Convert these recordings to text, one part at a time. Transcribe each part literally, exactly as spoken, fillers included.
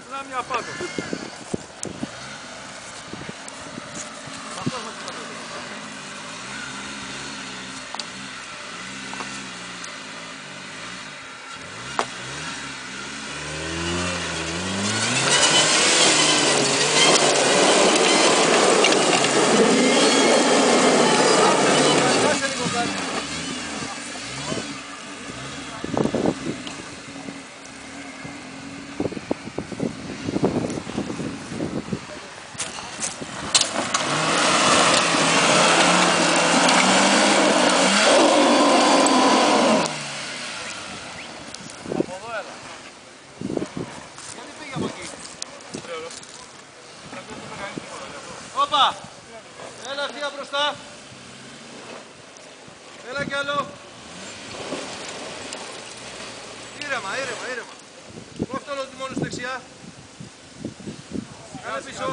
Να μια πάτο. Όπα! Έλα ευθεία μπροστά. Έλα κι άλλο. Ήρεμα, ήρεμα, ήρεμα. Κόφτω όλο τιμόνι στη δεξιά. Κάνε πίσω.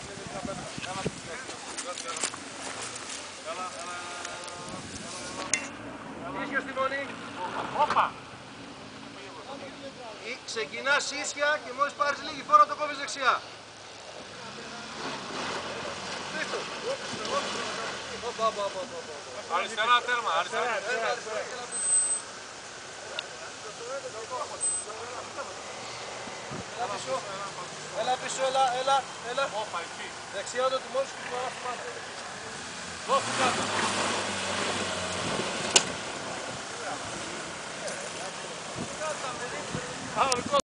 Ίσιο τιμόνι. Όπα! Ξεκινάς ίσια και μόλις πάρεις λίγη φόρα το κόβεις δεξιά. Αριστερά τέρμα, αριστερά. Έλα πίσω, έλα πίσω, έλα, έλα, έλα. Όπα, εκεί. Δεξιά το τιμόνι σου και του παρά πάνω. Δώσου κάτω. Κάτω, παιδί.